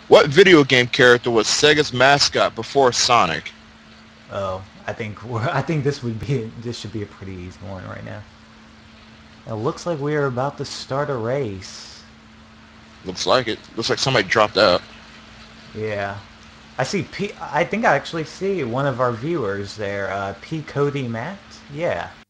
What video game character was Sega's mascot before Sonic? Oh, I think this should be a pretty easy one right now. It looks like we are about to start a race. Looks like it. Looks like somebody dropped out. Yeah. I think I actually see one of our viewers there, pcodymatt. Yeah.